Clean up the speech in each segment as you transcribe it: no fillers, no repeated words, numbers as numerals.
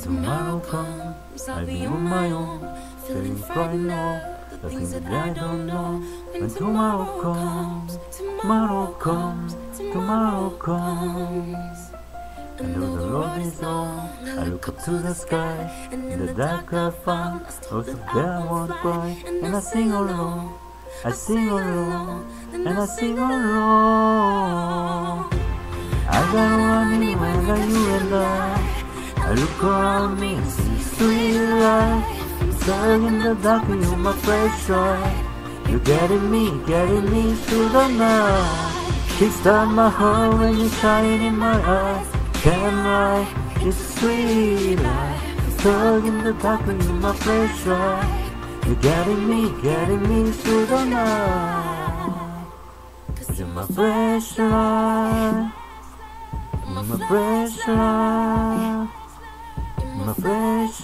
tomorrow comes, I'll be on my own, feeling frightened of the things that I don't know. When tomorrow comes, tomorrow comes, tomorrow comes. And though the road is long, I look up to the sky. In the dark I found, also there I won't cry. And I sing along, I sing along, and I sing along. I got one anywhere that you and I look around me and see sweet light. Stuck in the dark and you're my fresh light. You're getting me through the night. Kickstart my heart when you shine in my eyes. Can't lie, it's sweet light. Stuck in the dark and you're my fresh light. You're getting me through the night. You're my fresh light. You're my fresh light. My fresh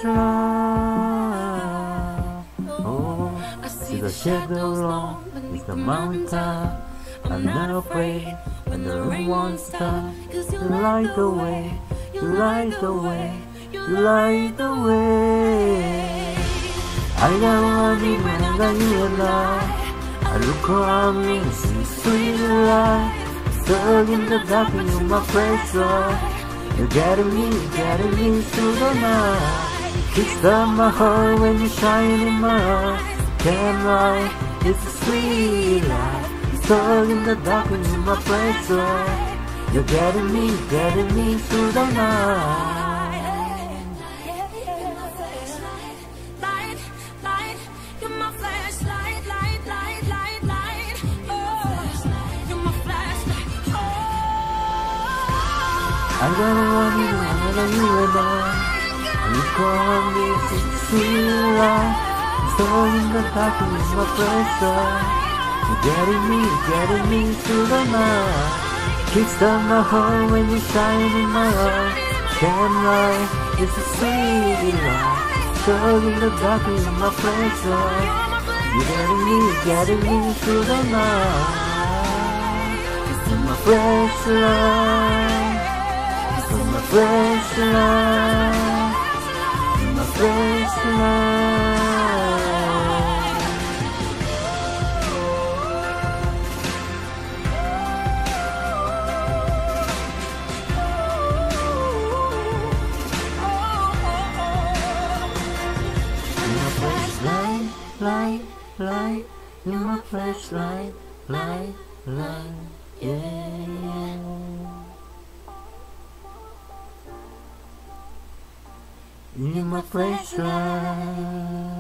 light. Oh, I see the shadow long, it's the mountain top. I'm not afraid when the rain won't stop. You light the way, you light the way, you light the way. I got one even than you and I look around me and see sweet light. Stuck in the dark and you're my fresh light. You're getting me through the night. Kickstart my heart when you shine in my eyes. Can't lie, it's a sweet light. Stuck in the dark and you're my fresh light. You're getting me through the night. You're my flashlight, light, light, light, light. Oh, you're my flashlight. Oh. I got one even than you and I look around me, see sweet light. Stuck in the dark and you're my fresh light. You're getting me through the night. Kickstart my heart when you shine in my eyes. Can't lie, it's a sweet light. Stuck in the dark and you're my fresh light. You're getting me through the night. You're my fresh light. You're my fresh light. You're my fresh light. Light, light, you're my flashlight, light, light, yeah. You're my flashlight.